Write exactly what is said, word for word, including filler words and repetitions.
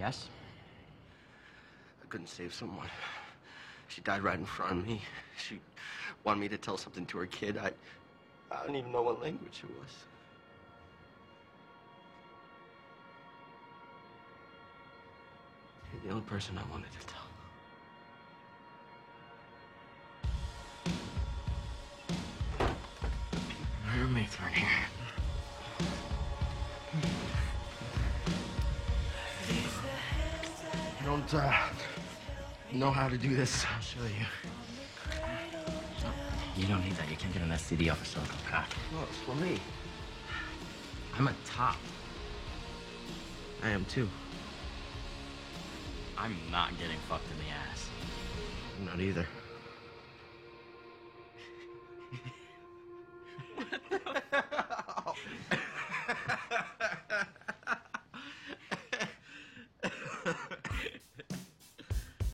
Yes? I couldn't save someone. She died right in front of me. She wanted me to tell something to her kid. I, I don't even know what language it was. You're the only person I wanted to tell. My roommates aren't here. I don't uh, know how to do this. I'll show you. You don't need that. You can't get an S T D off a silicone pack. No, it's for me. I'm a top. I am too. I'm not getting fucked in the ass. I'm not either.